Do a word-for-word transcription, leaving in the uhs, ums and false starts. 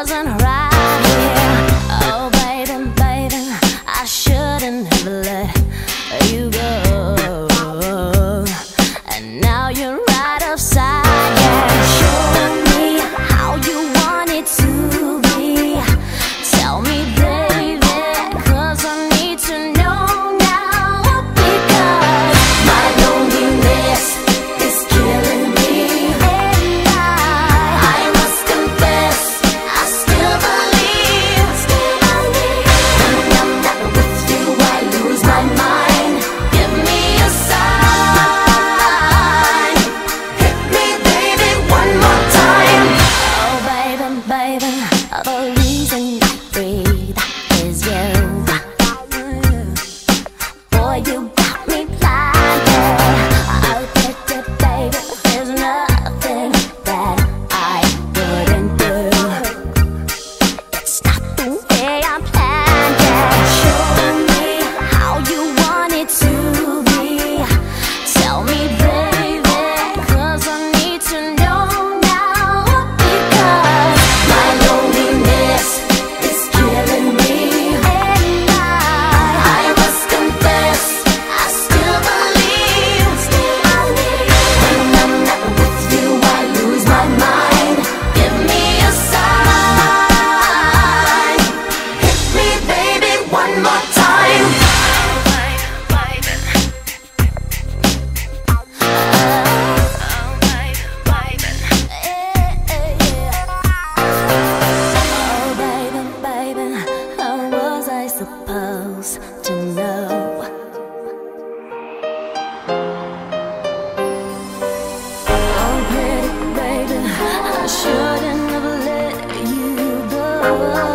wasn't right here. Oh baby, baby, I shouldn't have let you go. And now you're right upside down. Show me how you want it to be. Tell me, baby, 'cause I need to know now. Because my loneliness is killing me, and I, I must confess, I still believe, still believe. When I'm not with you, I lose my mind. Give me a sign. Hit me, baby, one more time. Oh baby, baby, the reason I breathe is you. Boy, you got me blinded. Oh baby, baby, there's nothing that I wouldn't do. It's not the way I planned it. Show me how you want it to be. Tell me, baby, 'cause I need to know now. Because my loneliness is killing me, and I, I must confess, I still believe, still believe. When I'm not with you, I lose my mind. Give me a sign. Hit me, baby, one more time. Oh baby, baby, how was I supposed to know? Oh pretty baby, I shouldn't have let you go.